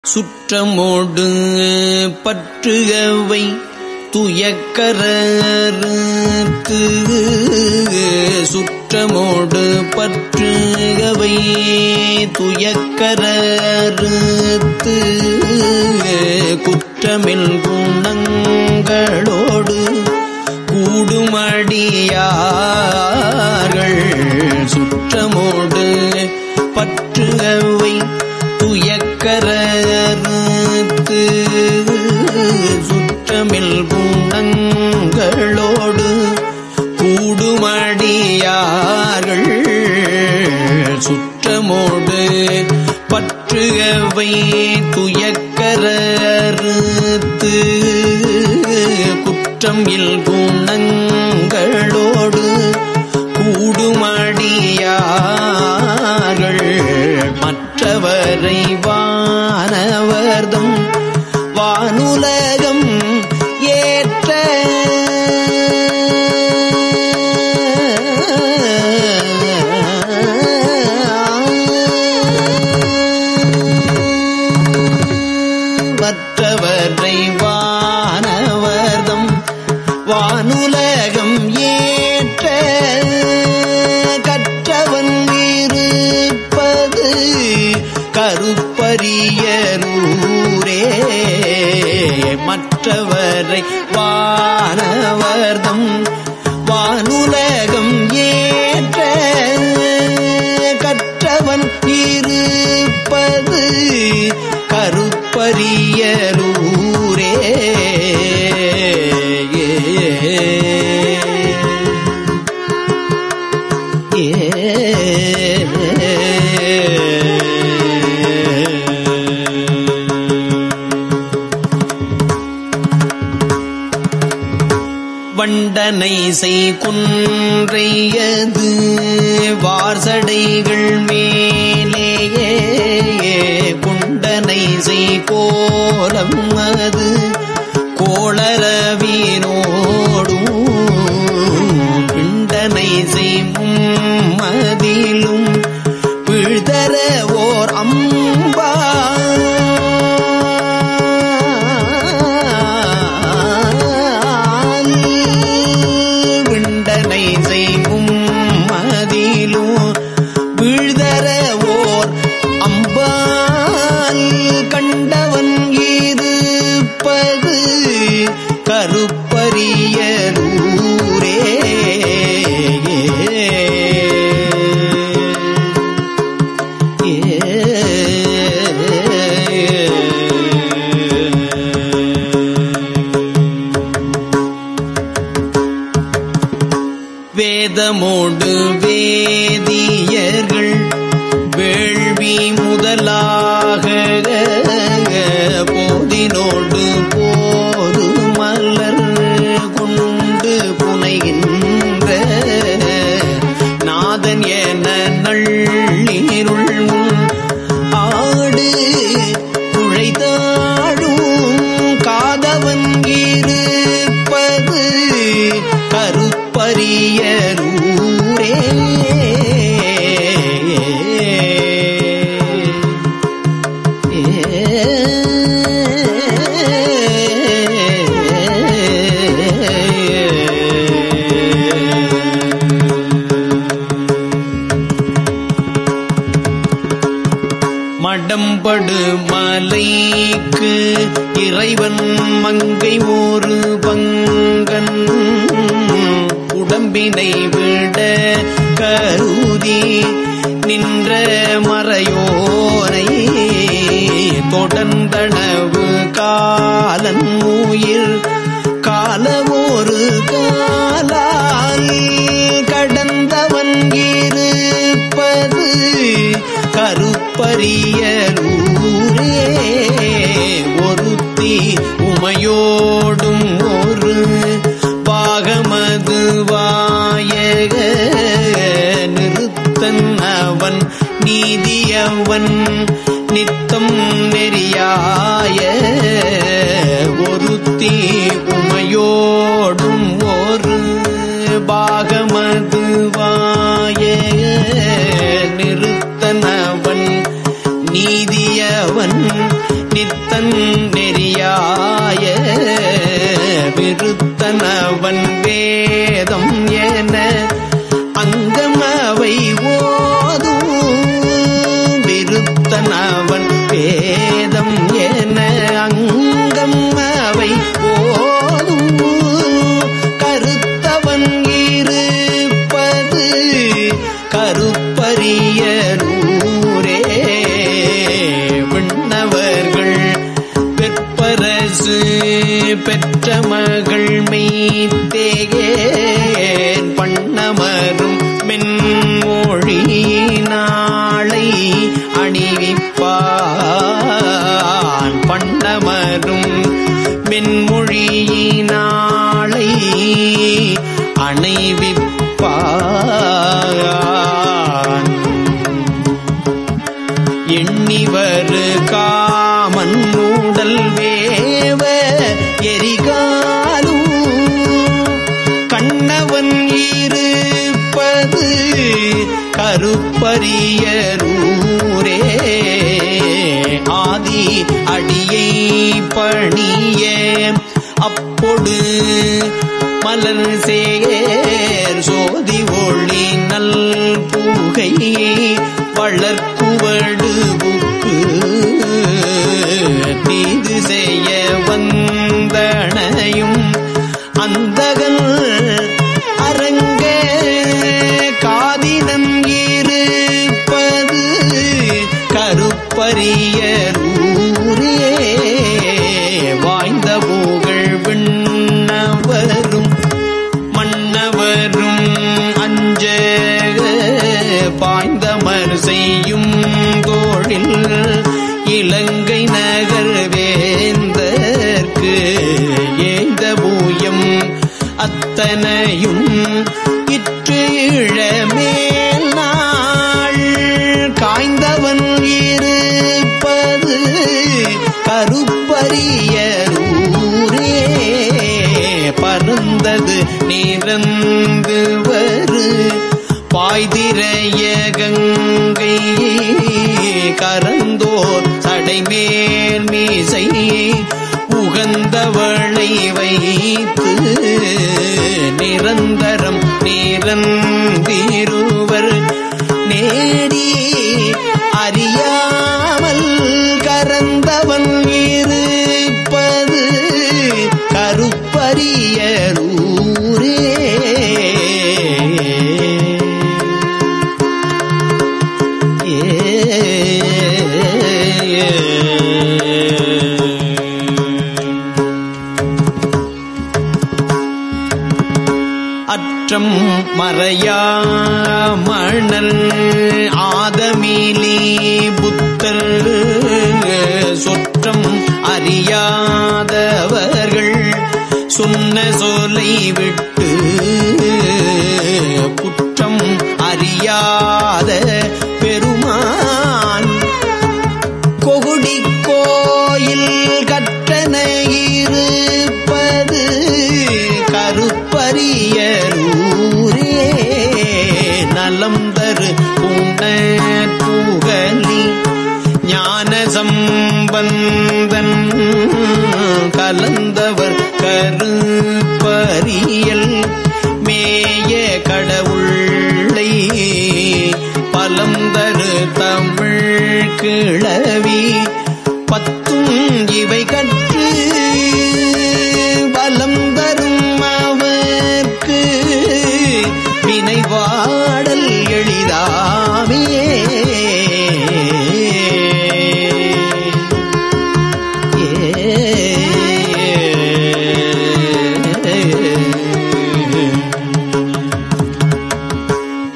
சுற்றமோடு பற்றுகவை துயக்கரறுத்து சுற்றமோடு பற்றுகவை துயக்கரறுத்து குற்றமில் குணங்களோடு கூடுமடியார்கள் சுற்றமோடு பற்றுகவை துயக்கரறுத்து சுற்றமில் குணங்களோடு கூடுமடியார்கள் சுற்றமோடு பற்றுகவை துயக்கரறுத்து குற்றம் இல் குணங்களோடு கூடுமடியார்கள் மற்றவரை வானவர்தம் வானுலகம் ஏற்ற மற்றவரை வானவர்தம் வானுலகம் ஏற்ற கற்றவன் இருப்பது கருப்பரியலூரே மற்றவரை வானவர்தம் வானுலகம் ஏற்ற கற்றவன் இருப்பது கருப்பரியலூரே வண்டனை செய்குன்றையது வார்சடைகள் மேலேயே குண்டனை செய்கோலம் அது கோளரவினோடும் பிண்டனை செய்மதிலும் பிழ்தர ஓர் அம்பா கண்டவன் இருப்பது கருப்பரியலூரே வேதமோடு வேதியர்கள் வேள்வி முதலாக போதினோடு போது மலர் கொண்டு புனைகின்ற நாதன் என நள்ளிருள் ஆடு குழைதாடும் காதவன் இருப்பது கருப்பரியலூரே மடம்படு மலைக்கு இறைவன் மங்கை ஒரு பங்கன் உடம்பினை விட கருதி நின்ற மறையோரை தொடர்ந்தனவு காலன் உயிர் காலமொரு காலால் கடந்தவன் இருப்பது கருப்பரியலூரே ஒருத்தி உமையோடும் ஒரு பாகமது வாயக நிறுத்தன் அவன் நீதியவன் நித்தம் நெறியாய ஒருத்தி உமையோடும் ஒரு பாகமது வாயக நிறுத்தனவன் நீதியவன் நித்தன் நெறியாய விருத்தனவன் வேதம் என அங்கமவை ஓதும் விருத்தனவன் வேதம் என அங்கம் அவை ஓதும் கருத்தவன் இருப்பது கருப்பரியலூரே விண்ணவர்கள் வெற்பரசு பெற்ற மகள் மெய்த்தேகேன் பண்ணமரும் மென்மொழி நாளை அணிவிப்பான் பண்ணமரும் மென்மொழி நாளை அணைவிப்பான் எண்ணிவரு காமன் மூடல் வேவ எரிகாலும் கண்ணவன் இருப்பது கருப்பரியலூரே ஆதி அடியை பணிய அப்பொடு மலர் சேர் சோதி ஒளி நல் பூகை வளர்க்குவடு புக்கு தீது செய்ய வந்தனையும் அந்தகன் அரங்க காதினம் இருப்பது கருப்பரியலூரே வாய்ந்த புகழ் விண்ணவரும் மன்னவரும் அஞ்ச பாய்ந்தமர் செய்யும் தோழில் இலங்கை நகர் வேந்தற்கு ஏந்த பூயம் அத்தனையும் இற்று இழமேல் நாள் காய்ந்தவன் இருப்பது கருப்பரியலூரே பருந்தது நிறந்து வரு பாய்திரைய கங்கை கரந்தோர் சடைமேல் மீசை உகந்தவளை வைத்து நிரந்தரம் நிரந்திருவர் நேடி அறியாமல் கரந்தவன் இருப்பது கருப்பரியலூரே அற்றம் மறையா மணல் ஆதமிலி புத்தர் சொற்றம் அறியாதவர்கள் சொன்ன சொல்லை விட்டு குற்றம் அறியாத பெருமான் கொகுடி கோயில் கற்றன இருப்பது கருப்பரியலூரே நலம் தரு புகழி ஞான சம்பந்தன் கலந்தவர் கருப்பரியல் மேய கடவுளை பலம் தரு தமிழ் கிளவி பத்தும் இவை கற்று பலம் தரும் அவர்க்கு வினைவாடல் எளிதாமே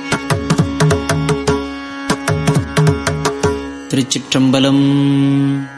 திருச்சிற்றம்பலம்.